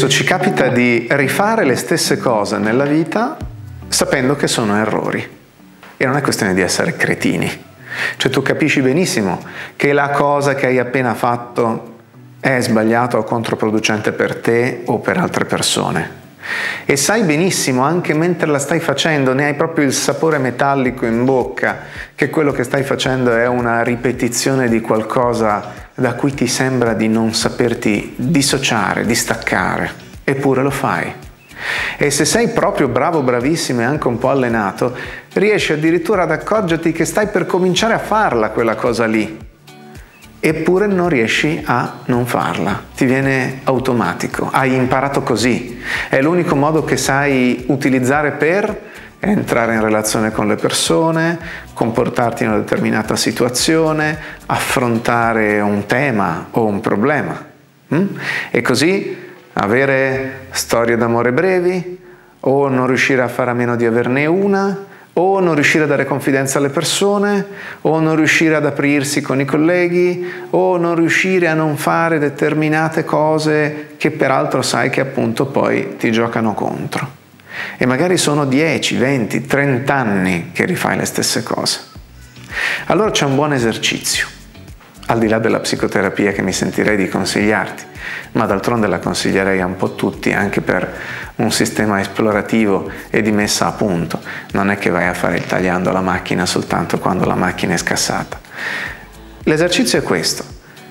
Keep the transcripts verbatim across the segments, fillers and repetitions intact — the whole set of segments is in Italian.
Spesso ci capita di rifare le stesse cose nella vita sapendo che sono errori. E non è questione di essere cretini. Cioè tu capisci benissimo che la cosa che hai appena fatto è sbagliata o controproducente per te o per altre persone. E sai benissimo, anche mentre la stai facendo, ne hai proprio il sapore metallico in bocca, che quello che stai facendo è una ripetizione di qualcosa da cui ti sembra di non saperti dissociare, distaccare, eppure lo fai. E se sei proprio bravo, bravissimo e anche un po' allenato, riesci addirittura ad accorgerti che stai per cominciare a farla quella cosa lì, eppure non riesci a non farla, ti viene automatico, hai imparato così, è l'unico modo che sai utilizzare per entrare in relazione con le persone, comportarti in una determinata situazione, affrontare un tema o un problema. Mm? E così avere storie d'amore brevi, o non riuscire a fare a meno di averne una, o non riuscire a dare confidenza alle persone, o non riuscire ad aprirsi con i colleghi, o non riuscire a non fare determinate cose che peraltro sai che appunto poi ti giocano contro. E magari sono dieci, venti, trenta anni che rifai le stesse cose. Allora c'è un buon esercizio, al di là della psicoterapia che mi sentirei di consigliarti, ma d'altronde la consiglierei a un po' tutti, anche per un sistema esplorativo e di messa a punto. Non è che vai a fare il tagliando alla macchina soltanto quando la macchina è scassata. L'esercizio è questo.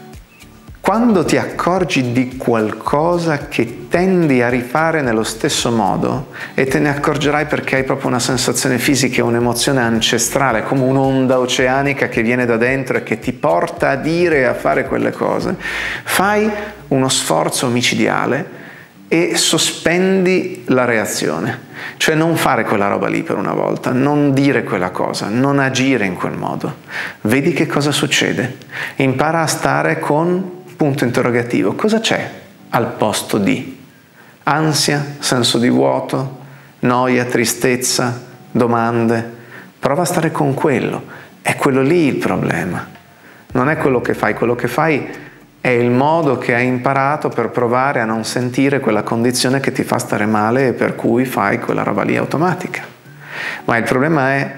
Quando ti accorgi di qualcosa che tendi a rifare nello stesso modo, e te ne accorgerai perché hai proprio una sensazione fisica e un'emozione ancestrale, come un'onda oceanica che viene da dentro e che ti porta a dire e a fare quelle cose, fai uno sforzo micidiale e sospendi la reazione. Cioè non fare quella roba lì per una volta, non dire quella cosa, non agire in quel modo. Vedi che cosa succede. Impara a stare con punto interrogativo. Cosa c'è al posto di? Ansia, senso di vuoto, noia, tristezza, domande. Prova a stare con quello. È quello lì il problema. Non è quello che fai. Quello che fai è il modo che hai imparato per provare a non sentire quella condizione che ti fa stare male e per cui fai quella roba lì automatica. Ma il problema è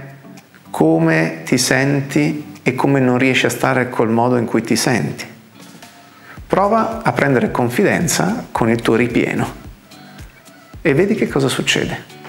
come ti senti e come non riesci a stare col modo in cui ti senti. Prova a prendere confidenza con il tuo ripieno e vedi che cosa succede.